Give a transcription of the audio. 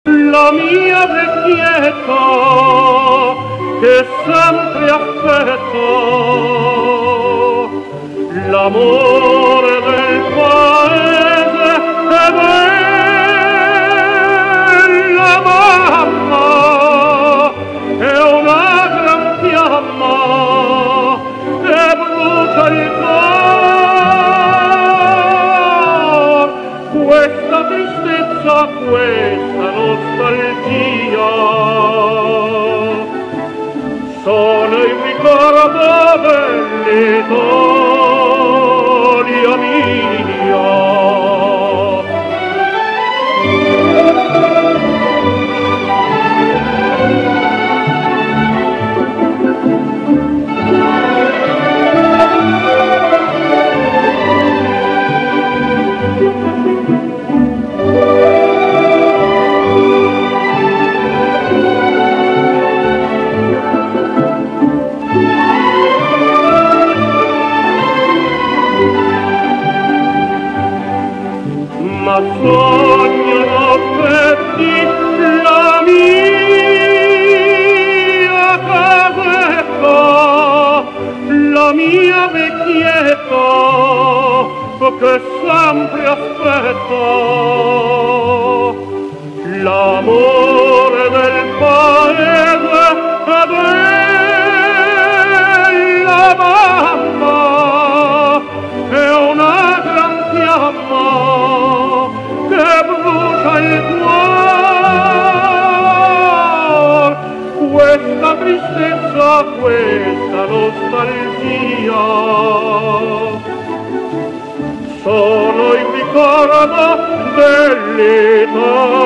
La mia vecchietta che sempre aspetta l'amore del paese e della mamma è una gran fiamma che brucia il cuore, questa tristezza, questa nostalgia sono il ricordo dell'Italia mia. Ma sognano affetti la mia casetta, la mia vecchietta che sempre aspetta l'amore del paese e della mamma è una gran fiamma che brucia il cuore, questa tristezza, questa nostalgia sono il ricordo dell'Italia